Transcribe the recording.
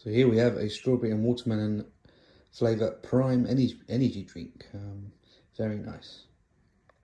So here we have a strawberry and watermelon flavour prime energy drink. Very nice.